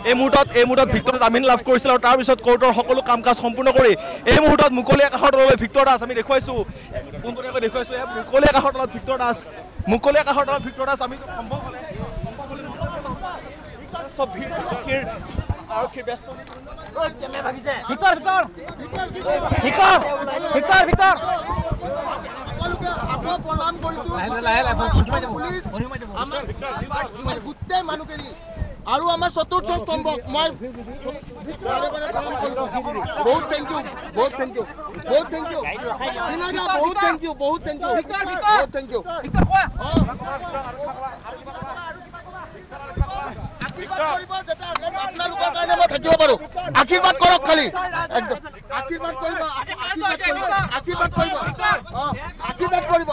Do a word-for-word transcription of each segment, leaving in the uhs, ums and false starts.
এই মুহূৰ্তত এই মুহূৰ্তত ভিক্টৰ জামিন লাভ কৰিছিল আৰু তাৰ পিছত কোৰ্টৰ সকলো কাম কাজ সম্পূৰ্ণ কৰি এই মুহূৰ্তত মুকলি আকাশৰ তললৈ ভিক্টৰ দাস আমি দেখুৱাইছো পোনপটীয়াকৈ দেখুৱাইছো মুকলি আকাশৰ তলত ভিক্টৰ দাস মুকলি আকাশৰ তলত ভিক্টৰ দাস আমি সম্ভৱ হ'লে সব ভিৰ আৰক্ষীৰ আৰক্ষীৰ ব্যস্ত Victor Victor Victor Victor Victor গোটেই মানুহখিনি আৰু আমাৰ চতুৰ্থ স্তম্ভক মই বহুত থেংক ইউ বহুত থেংক ইউ বহুত থেংক ইউ বহুত থেংক ইউ বহুত থেংক ইউ বহুত থেংক ইউ আপোনালোকৰ কাৰণে মই থাকিব পাৰো আশীৰ্বাদ কৰক খালি একদম আশীৰ্বাদ কৰিব আশীৰ্বাদ কৰিব আশীৰ্বাদ কৰিব আশীৰ্বাদ কৰিব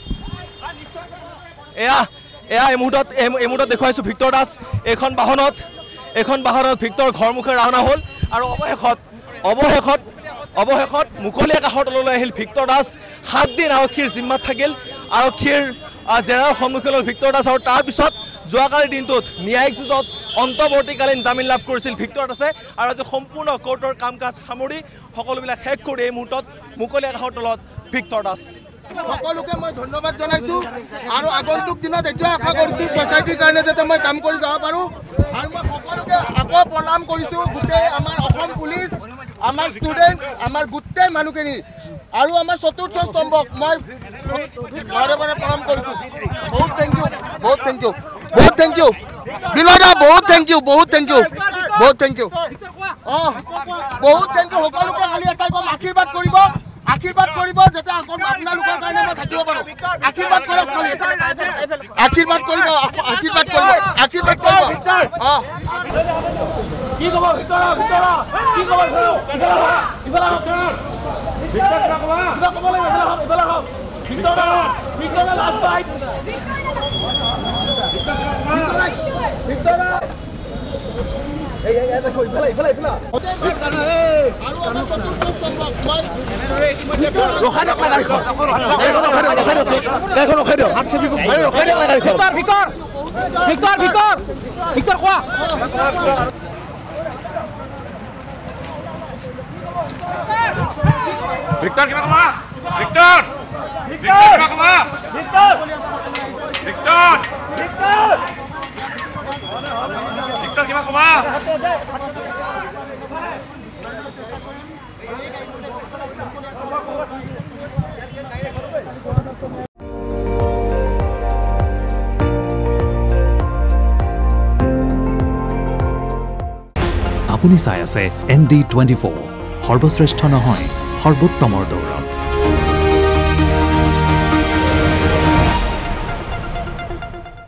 এয়া এয়া এই মুহূৰ্তত এই মুহূৰ্তত দেখুৱাইছো ভিক্টৰ দাস এখন বাহনত এখন বাহনত ভিক্টৰ ঘৰমুখে ৰাওনা হ'ল আৰু অৱশেষত অৱশেষত অৱশেষত মুকলি আকাশৰ তললৈ আহিল ভিক্টৰ দাস সাত দিন আৰক্ষীৰ জিম্মাত থাকিল আৰক্ষীৰ জেৰাৰ সন্মুখীন হ'ল ভিক্টৰ দাস আৰু তাৰপিছত যোৱাকালিৰ দিনটোত ন্যায়িক যুঁজত অন্তৱৰ্তীকালীন জামিন লাভ কৰিছিল ভিক্টৰ দাসে আৰু আজি সম্পূৰ্ণ কোৰ্টৰ কাম কাজ সামৰি সকলোবিলাক শেষ কৰি এই মুহূৰ্তত মুকলি আকাশৰ তলত ভিক্টৰ দাস সকলোকে মই ধন্যবাদ জনাইছো আৰু আগন্তুক দিনত এতিয়া আশা কৰিছো ছ'চাইটিৰ কাৰণে যাতে মই কাম কৰি যাব পাৰোঁ আৰু মই সকলোকে আকৌ প্ৰণাম কৰিছো গোটেই আমাৰ অসম পুলিচ আমাৰ ষ্টুডেণ্ট আমাৰ গোটেই মানুহখিনি আৰু আমাৰ চতুৰ্থ স্তম্ভক মই বাৰে বাৰে প্ৰণাম কৰিছো বহুত থেংক ইউ বহুত থেংক ইউ বহুত থেংক ইউ বিনয় দা বহুত থেংক ইউ বহুত থেংক ইউ বহুত থেংক ইউ অঁ বহুত থেংক ইউ সকলোকে খালি এটাই কম আশীৰ্বাদ কৰিব আশীৰ্বাদ কৰিব যাতে আপোনালোকৰ কাৰণে মই থাকিব পাৰোঁ আশীৰ্বাদ কৰক খালি আশীৰ্বাদ কৰিব আশীৰ্বাদ কৰিব আশীৰ্বাদ কৰিব অঁ কি খবৰ ভিক্টৰ ভিক্টৰ কি খবৰ ইফালে ভিক্টৰ কিবা ক'বা কিবা ক'ব লাগিব ইফালে হওক ইফালে হওক Victor Victor last fight Victor এই এই দেখো ইফালে ইফালে ইফালে আৰু আমাৰ চতুৰ্থ স্তম্ভক মই ৰখাই দিয়ক গাড়ীখন ৰখাই দিয়ক গাড়ীখন ৰখাই দিয়ক হাত খেলিব ৰখাই দিয়ক গাড়ীখন ভিক্টৰ ভিক্টৰ ভিক্টৰ ভিক্টৰ কোৱা ভিক্টৰ কিবা কবা ভিক্টৰ ভিক্টৰ কিবা কবা ভিক্টৰ ভিক্টৰ ভিক্টৰ কিবা কবা আপুনি চাই আছে এন ডি টুৱেণ্টি ফ'ৰ সৰ্বশ্ৰেষ্ঠ নহয় সৰ্বোত্তমৰ দৌৰা।